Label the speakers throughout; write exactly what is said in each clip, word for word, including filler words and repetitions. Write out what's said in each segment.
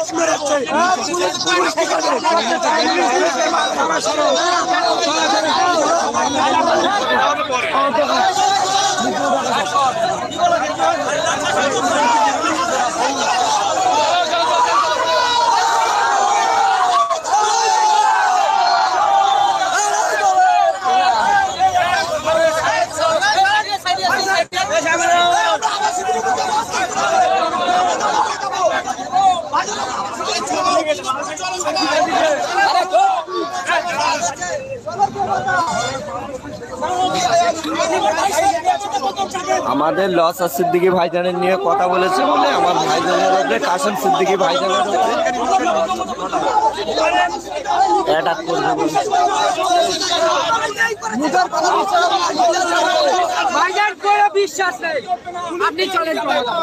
Speaker 1: আমাদের লসার সিদ্দিকী ভাইজানের নিয়ে কথা বলেছে বলে আমার ভাইজানের উপরে কাশেম সিদ্দিকী ভাইজানের উপরে অ্যাটাক করবে।
Speaker 2: ভাইজান কোনো বিশ্বাস নেই, আপনি চলেন।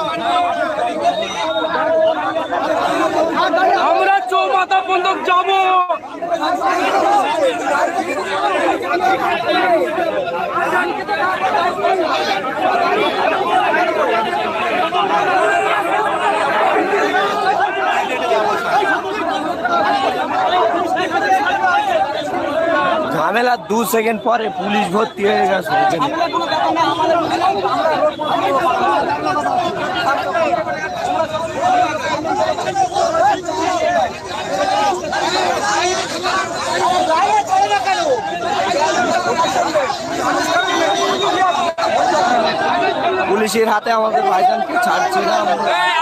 Speaker 2: আমরা চৌমাথা বন্ধক যাবো।
Speaker 1: ঝামেলা দু সেকেন্ড পরে পুলিশ ভর্তি হয়ে গেছে। পুলিশের হাতে আমাদের ভাইজানকে ছাড়ছি না।